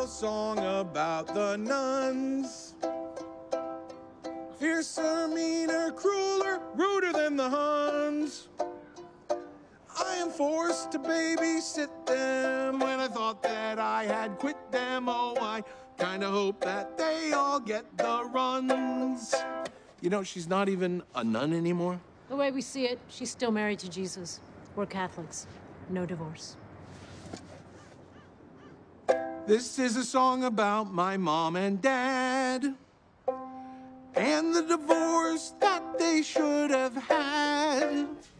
a song about the nuns. Fiercer, meaner, crueler, ruder than the Huns. I am forced to babysit them when I thought that I had quit them. Oh, I kinda hope that they all get the runs. You know, she's not even a nun anymore. The way we see it, she's still married to Jesus. We're Catholics. No divorce. This is a song about my mom and dad and the divorce that they should have had.